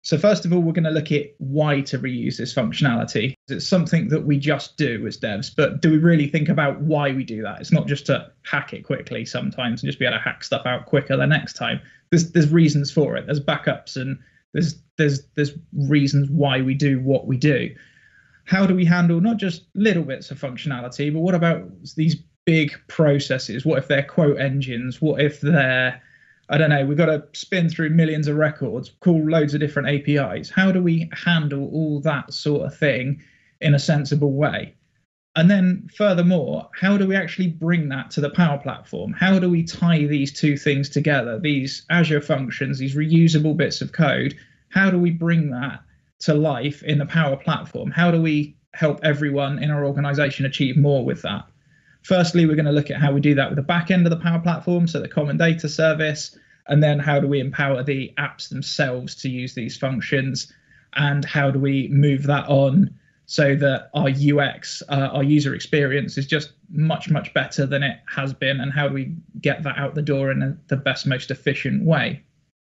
So first of all, we're going to look at why to reuse this functionality. It's something that we just do as devs, but do we really think about why we do that? It's not just to hack it quickly sometimes and just be able to hack stuff out quicker the next time. There's reasons for it. There's backups and there's reasons why we do what we do. How do we handle not just little bits of functionality, but what about these big processes? What if they're quote engines? What if they're, I don't know, we've got to spin through millions of records, call loads of different APIs. How do we handle all that sort of thing in a sensible way? And then furthermore, how do we actually bring that to the Power Platform? How do we tie these two things together? These Azure Functions, these reusable bits of code, how do we bring that to life in the Power Platform? How do we help everyone in our organization achieve more with that? Firstly, we're going to look at how we do that with the back end of the Power Platform, so the common data service, and then how do we empower the apps themselves to use these functions, and how do we move that on so that our UX, our user experience, is just much, much better than it has been, and how do we get that out the door in the best, most efficient way?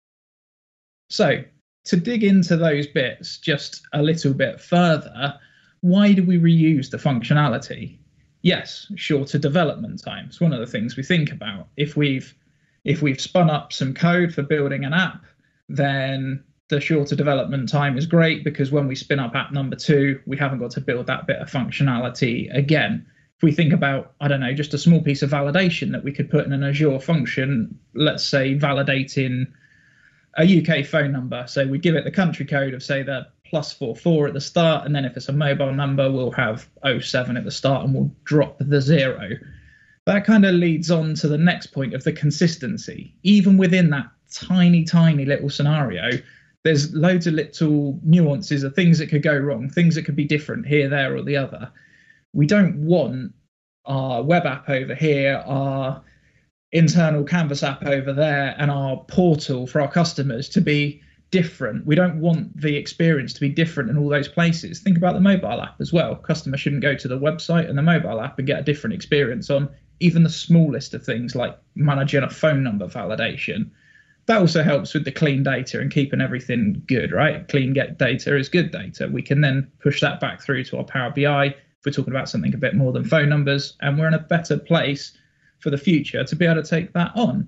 So to dig into those bits just a little bit further, why do we reuse the functionality? Yes, shorter development time. It's one of the things we think about. If we've spun up some code for building an app, then the shorter development time is great, because when we spin up app number 2, we haven't got to build that bit of functionality again. If we think about, I don't know, just a small piece of validation that we could put in an Azure function, let's say validating a UK phone number. So we give it the country code of, say, the +44 at the start, and then if it's a mobile number, we'll have 07 at the start and we'll drop the 0. That kind of leads on to the next point of the consistency. Even within that tiny, tiny little scenario, there's loads of little nuances of things that could go wrong, things that could be different here, there, or the other. We don't want our web app over here, our internal Canvas app over there, and our portal for our customers to be different. We don't want the experience to be different in all those places. Think about the mobile app as well. Customers shouldn't go to the website and the mobile app and get a different experience on even the smallest of things, like managing a phone number validation. That also helps with the clean data and keeping everything good, right? Clean get data is good data. We can then push that back through to our Power BI if we're talking about something a bit more than phone numbers, and we're in a better place for the future to be able to take that on.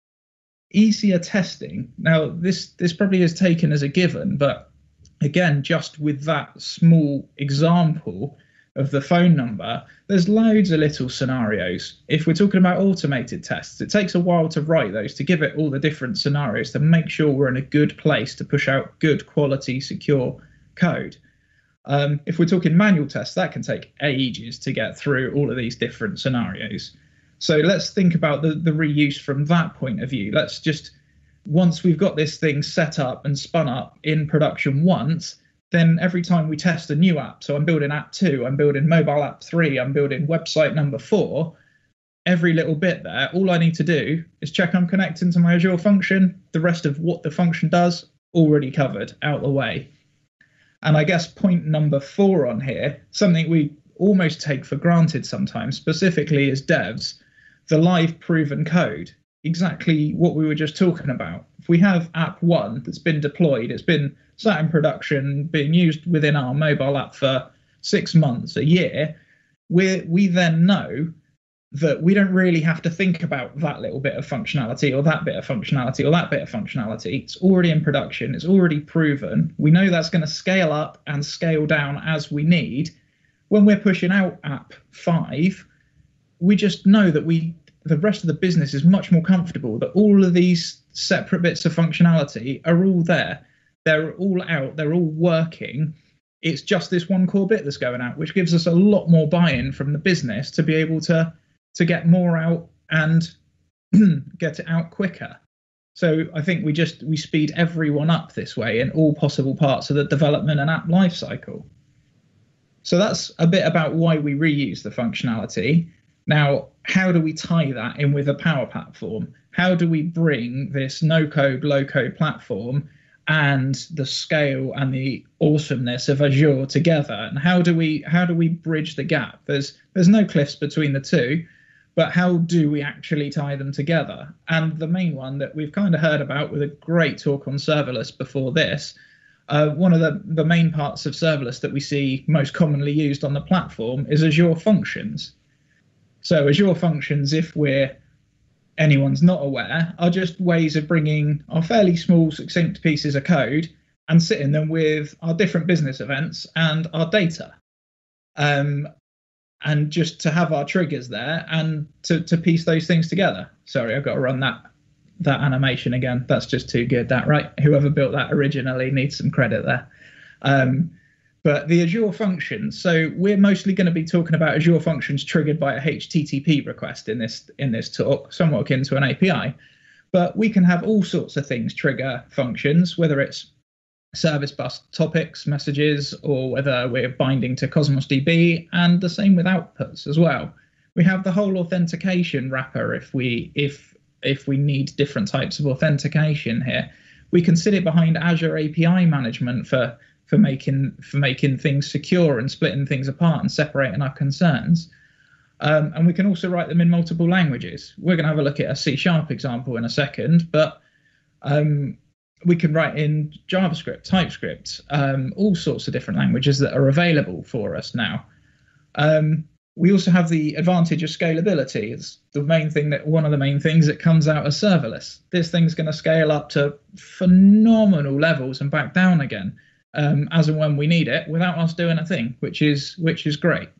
Easier testing. Now, this probably is taken as a given, but again, just with that small example of the phone number, there's loads of little scenarios. If we're talking about automated tests, it takes a while to write those, to give it all the different scenarios to make sure we're in a good place to push out good quality, secure code. If we're talking manual tests, that can take ages to get through all of these different scenarios. So let's think about the reuse from that point of view. Let's just, once we've got this thing set up and spun up in production once, then every time we test a new app, so I'm building app 2, I'm building mobile app 3, I'm building website number 4, every little bit there, all I need to do is check I'm connecting to my Azure function. The rest of what the function does, already covered, out the way. And I guess point number 4 on here, something we almost take for granted sometimes, specifically as devs, the live proven code, exactly what we were just talking about. If we have app 1 that's been deployed, it's been sat in production, being used within our mobile app for 6 months, a year, we then know that we don't really have to think about that little bit of functionality or that bit of functionality or that bit of functionality. It's already in production. It's already proven. We know that's going to scale up and scale down as we need. When we're pushing out app 5, we just know that the rest of the business is much more comfortable that all of these separate bits of functionality are all there. They're all out. They're all working. It's just this one core bit that's going out, which gives us a lot more buy-in from the business to be able to get more out and get it out quicker. So I think we speed everyone up this way in all possible parts of the development and app lifecycle. So that's a bit about why we reuse the functionality. Now, how do we tie that in with a Power Platform? How do we bring this no-code, low-code platform and the scale and the awesomeness of Azure together? And how do we bridge the gap? There's no cliffs between the two, but how do we actually tie them together? And the main one that we've kind of heard about with a great talk on serverless before this, One of the main parts of serverless that we see most commonly used on the platform is Azure Functions. So Azure Functions, if anyone's not aware, are just ways of bringing our fairly small, succinct pieces of code and sitting them with our different business events and our data. And just to have our triggers there and to piece those things together. Sorry, I've got to run that animation again. That's just too good, that, right? Whoever built that originally needs some credit there. But the Azure Functions, so we're mostly going to be talking about Azure Functions triggered by a HTTP request in this talk, somewhat akin to an API. But we can have all sorts of things trigger functions, whether it's service bus topics, messages, or whether we're binding to Cosmos DB, and the same with outputs as well. We have the whole authentication wrapper if we need different types of authentication here. We can sit it behind Azure API management for making things secure and splitting things apart and separating our concerns. And we can also write them in multiple languages. We're going to have a look at a C# example in a second, but we can write in JavaScript, TypeScript, all sorts of different languages that are available for us now. We also have the advantage of scalability. It's one of the main things that comes out of serverless. This thing's going to scale up to phenomenal levels and back down again as and when we need it without us doing a thing, which is great.